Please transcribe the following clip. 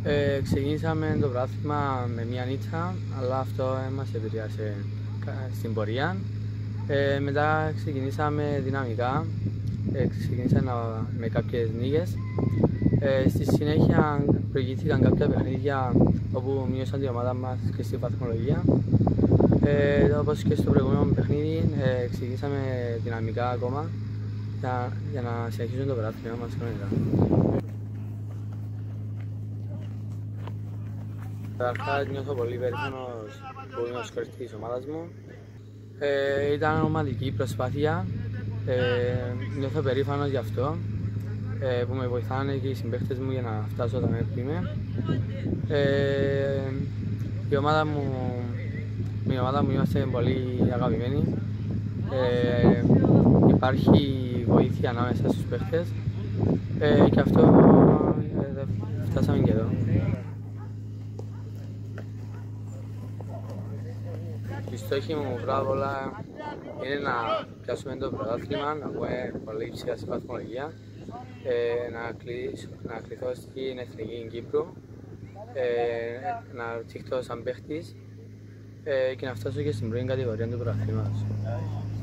Ξεκινήσαμε το πρωτάθλημα με μία νίτσα, αλλά αυτό μας επηρεάσε στην πορεία. Μετά ξεκινήσαμε δυναμικά, ξεκινήσαμε με κάποιες νίκες. Στη συνέχεια προηγήθηκαν κάποια παιχνίδια όπου μείωσαν την ομάδα μας και στη βαθμολογία. Όπως και στο προηγούμενο παιχνίδι, ξεκινήσαμε δυναμικά ακόμα για να συνεχίσουμε το πρωτάθλημα μας κανονικά. Καταρχάς νιώθω πολύ περήφανος που είμαι ο σκορέρ της ομάδας μου. Ήταν ομαδική προσπάθεια, νιώθω περήφανος γι' αυτό που με βοηθάνε και οι συμπαίκτες μου για να φτάσω εδώ που είμαι. Η ομάδα μου είμαστε πολύ αγαπημένοι. Υπάρχει βοήθεια ανάμεσα στους παίκτες και αυτό φτάσαμε και εδώ. Η στόχη μου πρώτα απ' όλα είναι να πιάσουμε το πρωτάθλημα, να πούμε πολύ ψηλά στη βαθμολογία, να κληθώ στην Εθνική Κύπρου, να τσιχτώ σαν παίχτης και να φτάσω και στην πρώτη κατηγορία του πρωταθλήματος.